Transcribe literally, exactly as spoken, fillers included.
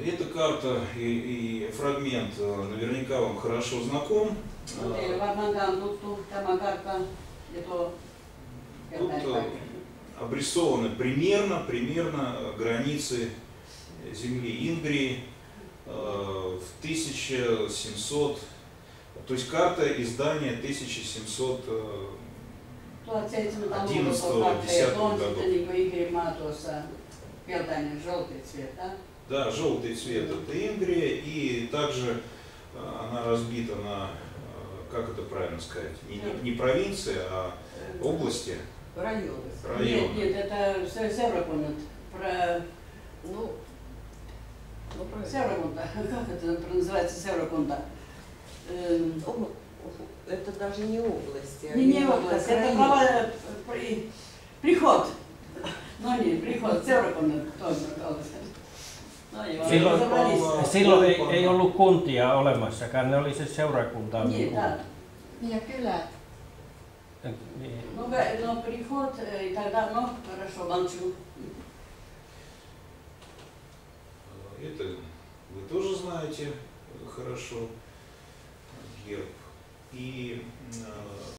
Эта карта и, и фрагмент наверняка вам хорошо знаком. Тут обрисованы примерно, примерно границы земли Ингрии в тысяча семьсот, то есть карта издания тысяча семьсот одиннадцатого-десятого годов. Желтый цвет, да? Да, желтый цвет это Ингрия, и также она разбита на, как это правильно сказать, не, не провинции, а области. Районы. Районы. Нет, нет, это Севроконт. Про, ну, Севроконта. Как это называется Севроконта? Это даже не области. Не, не область, это права, при, приход. No niin, prihot, seurakunnan toiminnot. No joo, silloin, silloin ei, ei ollut kuntia olemassakaan, ne oli se seurakunta. Niin, täällä. Ja kylät. Niin. No, no prihod, тогда, ну, хорошо, молчу. Это вы тоже знаете хорошо, герб. И